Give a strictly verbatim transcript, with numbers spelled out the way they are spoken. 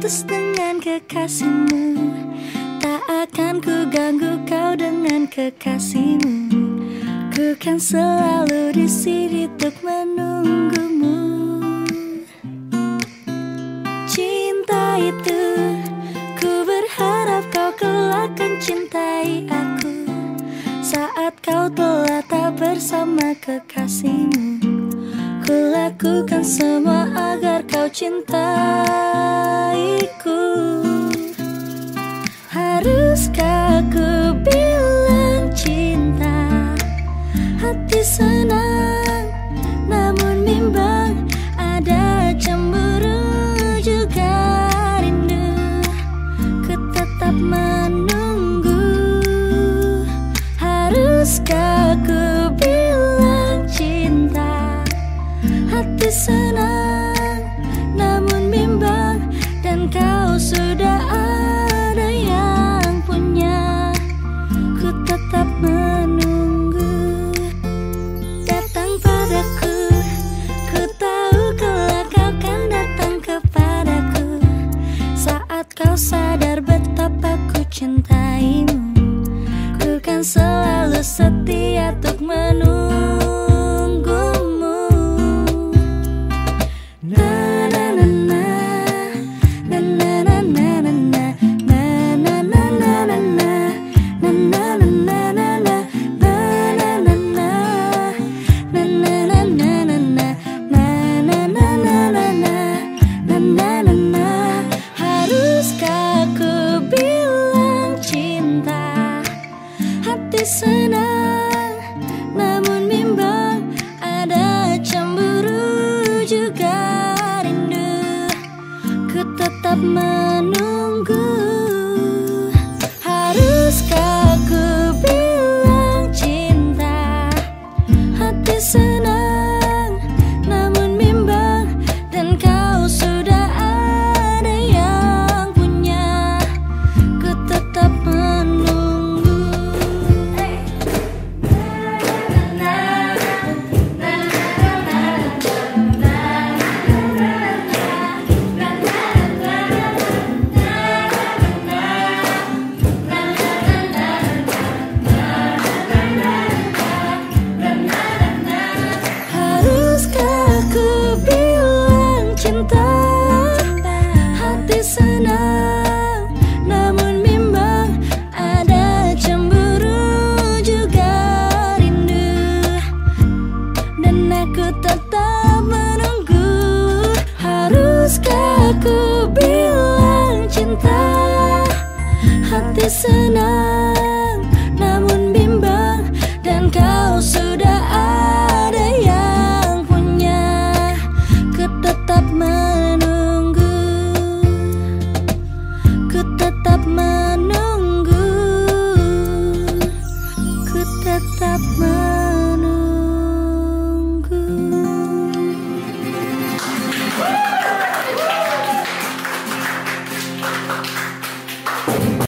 putus dengan kekasihmu. Tak akan ku ganggu kau dengan kekasihmu. Ku kan selalu di sini untuk menunggumu. Cinta itu, ku berharap kau kelak akan cintai aku. Saat kau telah tak bersama kekasihmu, ku lakukan semua agar kau cintaiku. Haruskah ku bilang cinta? Hati senang, namun bimbang. Ada cemburu juga rindu. Ku tetap menunggu. Haruskah ku bilang cinta? Hati senang, namun bimbang. Dan kau sudah ada yang punya. Ku tetap menunggu. Datang padaku, ku tahu kelak kau kan datang kepadaku. Saat kau sadar betapa ku cintaimu, ku kan selalu setia untuk menunggumu. Na na na na, na na na na na na, na na na na na na, na na na na na na, na na na na, na na na na na na, na na na na na na, na na na na. Haruskah ku bilang cinta? Hati senang, namun bimbang. Ada cemburu juga rindu. Ku tetap menunggu. Haruskah ku bilang cinta? Hati senang, namun bimbang. Dan kau sudah ada yang punya. Ku tetap menunggu. Haruskah ku bilang cinta? Hati senang, namun bimbang. Ada cemburu juga rindu. Dan aku tetap menunggu. Haruskah ku bilang cinta? Hati senang,